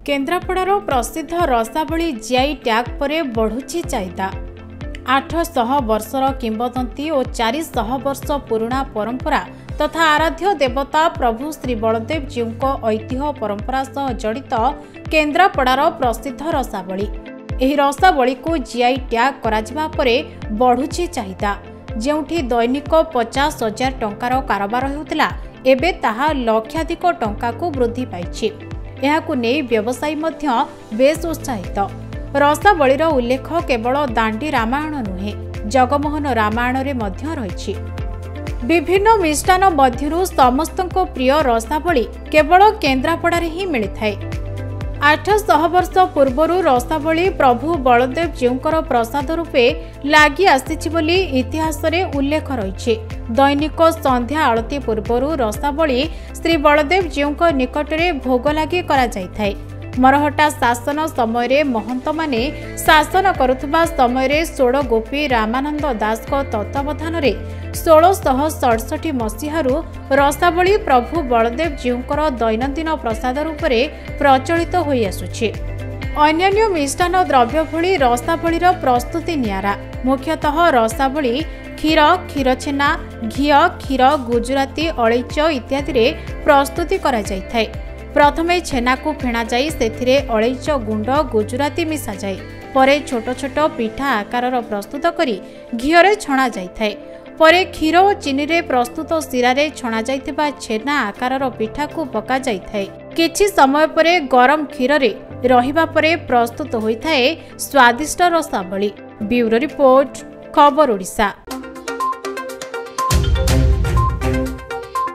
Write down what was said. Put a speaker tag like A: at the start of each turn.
A: केन्द्रापड़ार प्रसिद्ध रसावली GI tag पर बढ़ुची चाहिदा। 800 वर्षर किंवदंती और 400 वर्ष पुराणा परंपरा तथा आराध्य देवता प्रभु श्री बलदेव जीव ऐतिह्य परंपरा सह जड़ित केन्द्रापड़ार प्रसिद्ध रसावली। एही रसावली को जीआई टैग कराजिबा परे बढ़ुची चाहिदा। जेउठी दैनिक 50,000 टंकार कारोबार हेउतिला एबे ताहा लक्षाधिक टंका को वृद्धि पाइछि। एहाकु नै व्यवसायी मध्य बेस उत्साहित। रसावलीर उल्लेख केवल दांडी रामायण नुहे, जगमोहन रामायण रे मध्य रहिछि। विभिन्न मिष्टान मध्यरु समस्तको प्रिय रसावली केवल केन्द्रापड़ारे ही मिलिथाय। 800 वर्ष पूर्वरु रसावली प्रभु बलदेव जीवकर प्रसाद रूपे लागि आसिछि बोली इतिहास रे उल्लेख रहिछि। दैनिक संध्या आळती पूर्वरु रसावली श्री बलदेव जीवक निकटरे भोग लागि करा जायथाय। मरहटा शासन समय महंत माने शासन करुवा समय षोड़ गोपी रामानंद दास तत्वावधान 1667 मसीहारू रसावली प्रभु बलदेव जीवकर दैनंदिन प्रसाद रूप प्रचलित होई आसुछि। अन्यान्य मिष्टान द्रव्य भली रसावलीर प्रस्तुति नियारा। मुख्यतः रसावली क्षीर, क्षीरछेना, घी, क्षीर, गुजराती, अलैच इत्यादि प्रस्तुति करा जायथाय। प्रथमे छेना को फेणा जाई सेथिरे अलैच गुंड गुजराती मिसा जाए। परे छोट छोट पिठा आकार प्रस्तुत करी घीरे छणा जायथाय। परे क्षीर और चीनी रे प्रस्तुत सिरारे छणा जाइथिबा छेना आकार पिठा को पका जायथाय। किछि समय परे गरम क्षीर रे रहिबा परे प्रस्तुत होइथाय स्वादिष्ट रसावली। ब्यूरो रिपोर्ट, खबर ओडिशा।